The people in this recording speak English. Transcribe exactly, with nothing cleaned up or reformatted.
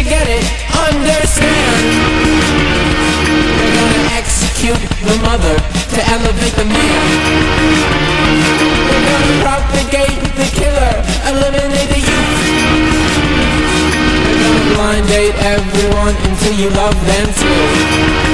get it, understand. They're gonna execute the mother to elevate the man. They're gonna propagate the killer, eliminate the youth. They're gonna blind date everyone until you love them too.